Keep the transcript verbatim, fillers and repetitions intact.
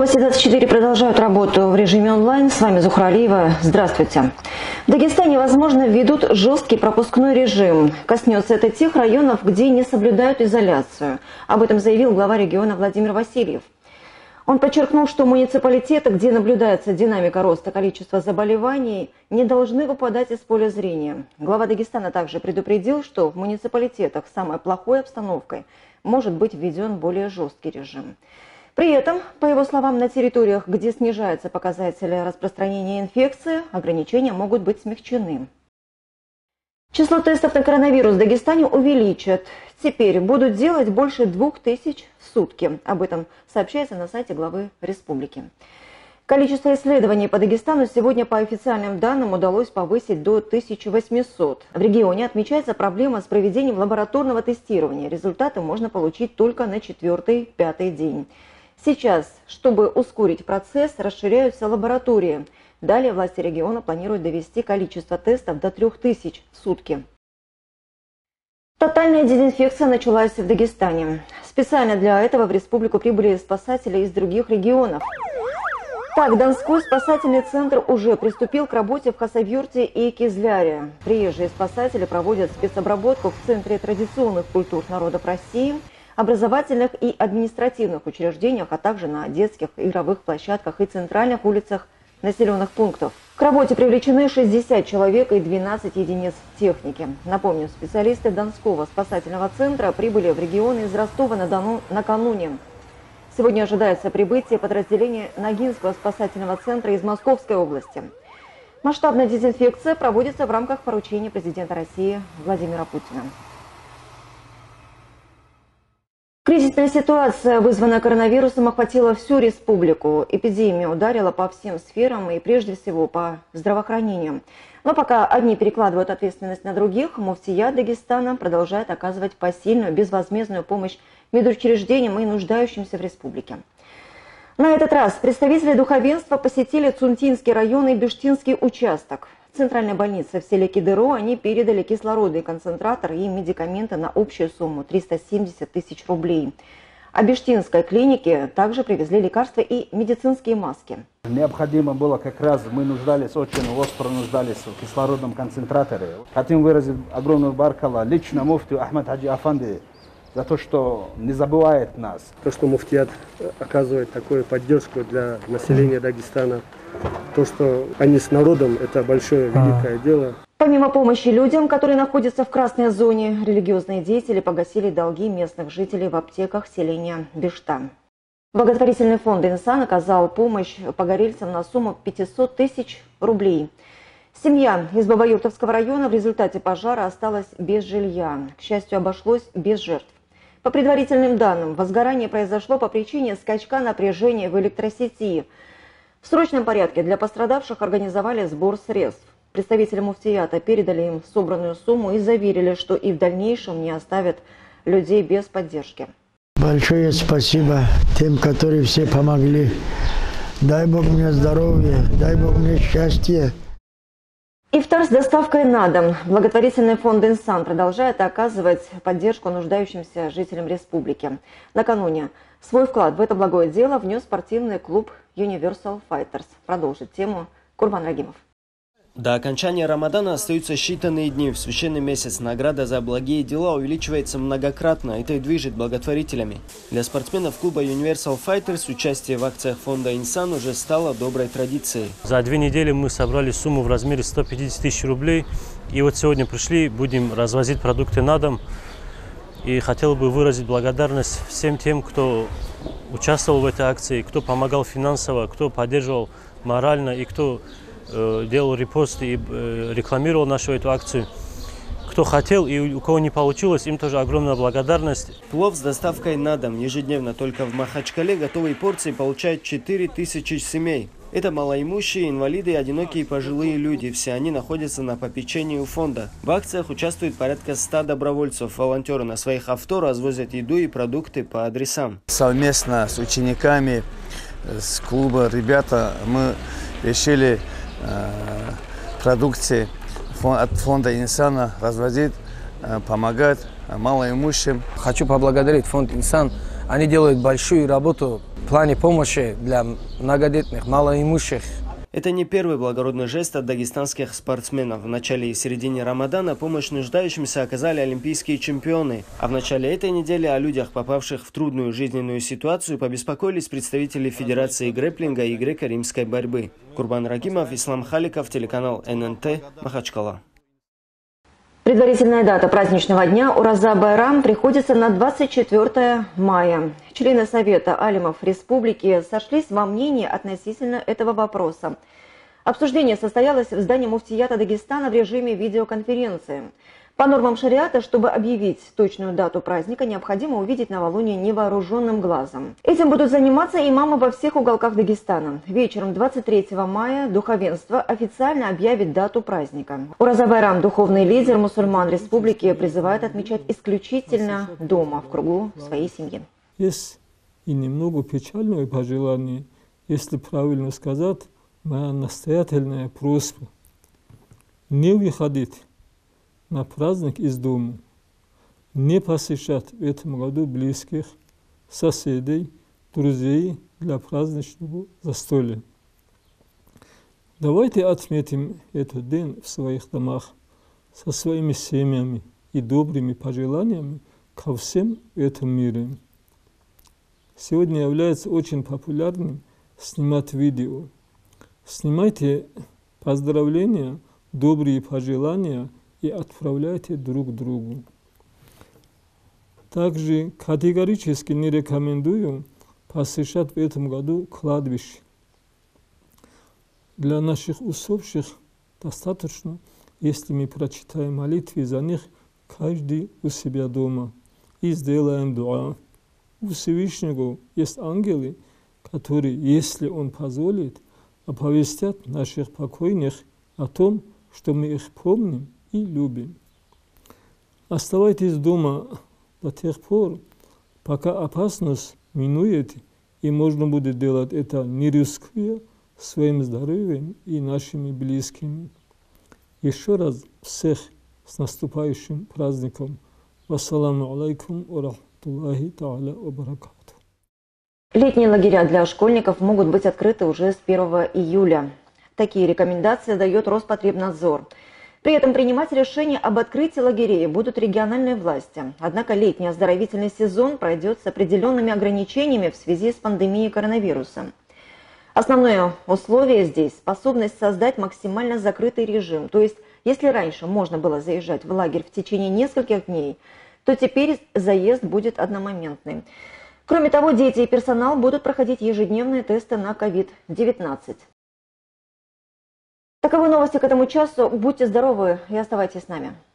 Новости двадцать четыре продолжают работу в режиме онлайн. С вами Зухра Алиева. Здравствуйте. В Дагестане, возможно, введут жесткий пропускной режим. Коснется это тех районов, где не соблюдают изоляцию. Об этом заявил глава региона Владимир Васильев. Он подчеркнул, что муниципалитеты, где наблюдается динамика роста количества заболеваний, не должны выпадать из поля зрения. Глава Дагестана также предупредил, что в муниципалитетах с самой плохой обстановкой может быть введен более жесткий режим. При этом, по его словам, на территориях, где снижаются показатели распространения инфекции, ограничения могут быть смягчены. Число тестов на коронавирус в Дагестане увеличат. Теперь будут делать больше двух тысяч в сутки. Об этом сообщается на сайте главы республики. Количество исследований по Дагестану сегодня по официальным данным удалось повысить до тысячи восьмисот. В регионе отмечается проблема с проведением лабораторного тестирования. Результаты можно получить только на четвертый-пятый день. Сейчас, чтобы ускорить процесс, расширяются лаборатории. Далее власти региона планируют довести количество тестов до трёх тысяч в сутки. Тотальная дезинфекция началась в Дагестане. Специально для этого в республику прибыли спасатели из других регионов. Так, Донской спасательный центр уже приступил к работе в Хасавюрте и Кизляре. Приезжие спасатели проводят спецобработку в Центре традиционных культур народов России, образовательных и административных учреждениях, а также на детских игровых площадках и центральных улицах населенных пунктов. К работе привлечены шестьдесят человек и двенадцать единиц техники. Напомню, специалисты Донского спасательного центра прибыли в регион из Ростова-на-Дону накануне. Сегодня ожидается прибытие подразделения Ногинского спасательного центра из Московской области. Масштабная дезинфекция проводится в рамках поручения президента России Владимира Путина. Кризисная ситуация, вызванная коронавирусом, охватила всю республику. Эпидемия ударила по всем сферам и прежде всего по здравоохранению. Но пока одни перекладывают ответственность на других, муфтият Дагестана продолжает оказывать посильную безвозмездную помощь медучреждениям и нуждающимся в республике. На этот раз представители духовенства посетили Цунтинский район и Бештинский участок. В центральной больнице в селе Кидыро они передали кислородный концентратор и медикаменты на общую сумму триста семьдесят тысяч рублей. А в Бештинской клинике также привезли лекарства и медицинские маски. Необходимо было как раз, мы нуждались, очень остро нуждались в кислородном концентраторе. Хотим выразить огромную баркалла лично муфтию Ахмад Хаджи Афанди за то, что не забывает нас. То, что муфтият оказывает такую поддержку для населения Дагестана, то, что они с народом, это большое, великое дело. Помимо помощи людям, которые находятся в красной зоне, религиозные деятели погасили долги местных жителей в аптеках селения Бешта. Благотворительный фонд «Инсан» оказал помощь погорельцам на сумму пятьсот тысяч рублей. Семья из Бабаюртовского района в результате пожара осталась без жилья. К счастью, обошлось без жертв. По предварительным данным, возгорание произошло по причине скачка напряжения в электросети. В срочном порядке для пострадавших организовали сбор средств. Представители муфтията передали им собранную сумму и заверили, что и в дальнейшем не оставят людей без поддержки. Большое спасибо тем, которые все помогли. Дай Бог мне здоровья, дай Бог мне счастья. Ифтар с доставкой на дом. Благотворительный фонд «Инсан» продолжает оказывать поддержку нуждающимся жителям республики. Накануне свой вклад в это благое дело внес спортивный клуб Universal Fighters. Продолжит тему Курбан Рагимов. До окончания Рамадана остаются считанные дни. В священный месяц награда за благие дела увеличивается многократно. Это и движет благотворителями. Для спортсменов клуба Universal Fighters участие в акциях фонда «Инсан» уже стало доброй традицией. За две недели мы собрали сумму в размере ста пятидесяти тысяч рублей. И вот сегодня пришли, будем развозить продукты на дом. И хотел бы выразить благодарность всем тем, кто участвовал в этой акции, кто помогал финансово, кто поддерживал морально и кто делал репосты и рекламировал нашу эту акцию. Кто хотел и у кого не получилось, им тоже огромная благодарность. Плов с доставкой на дом ежедневно только в Махачкале готовые порции получают четыре тысячи семей. Это малоимущие, инвалиды и одинокие пожилые люди. Все они находятся на попечении у фонда. В акциях участвует порядка ста добровольцев. Волонтеры на своих авто развозят еду и продукты по адресам. Совместно с учениками, с клуба ребята мы решили продукции от фонда «Инсана» развозить, помогать малоимущим. Хочу поблагодарить фонд «Инсан» Они делают большую работу в плане помощи для многодетных, малоимущих. Это не первый благородный жест от дагестанских спортсменов. В начале и середине Рамадана помощь нуждающимся оказали олимпийские чемпионы. А в начале этой недели о людях, попавших в трудную жизненную ситуацию, побеспокоились представители Федерации грэпплинга и греко-римской борьбы. Курбан Рагимов, Ислам Халиков, телеканал эн эн тэ, Махачкала. Предварительная дата праздничного дня Ураза Байрам приходится на двадцать четвёртое мая. Члены Совета алимов республики сошлись во мнении относительно этого вопроса. Обсуждение состоялось в здании муфтията Дагестана в режиме видеоконференции. По нормам шариата, чтобы объявить точную дату праздника, необходимо увидеть новолуние невооруженным глазом. Этим будут заниматься имамы во всех уголках Дагестана. Вечером двадцать третьего мая духовенство официально объявит дату праздника. Ураза Байрам, духовный лидер мусульман республики, призывает отмечать исключительно дома, в кругу своей семьи. Есть и немного печальное пожелание, если правильно сказать, моя настоятельная просьба не выходить на праздник из дома, не посещать в этом году близких, соседей, друзей для праздничного застолья. Давайте отметим этот день в своих домах со своими семьями и добрыми пожеланиями ко всем в этом мире. Сегодня является очень популярным снимать видео. Снимайте поздравления, добрые пожелания и отправляйте друг другу. Также категорически не рекомендую посещать в этом году кладбище. Для наших усопших достаточно, если мы прочитаем молитвы за них каждый у себя дома и сделаем дуа. У Всевышнего есть ангелы, которые, если Он позволит, оповестят наших покойных о том, что мы их помним и любим. Оставайтесь дома до тех пор, пока опасность минует, и можно будет делать это, не рискуя своим здоровьем и нашими близкими. Еще раз всех с наступающим праздником. Вассаламу алейкум ва рахматуллахи та'аля ва баракату. Летние лагеря для школьников могут быть открыты уже с первого июля. Такие рекомендации дает Роспотребнадзор. При этом принимать решение об открытии лагерей будут региональные власти. Однако летний оздоровительный сезон пройдет с определенными ограничениями в связи с пандемией коронавируса. Основное условие здесь – способность создать максимально закрытый режим. То есть, если раньше можно было заезжать в лагерь в течение нескольких дней, то теперь заезд будет одномоментный. Кроме того, дети и персонал будут проходить ежедневные тесты на ковид девятнадцать. Таковы новости к этому часу. Будьте здоровы и оставайтесь с нами.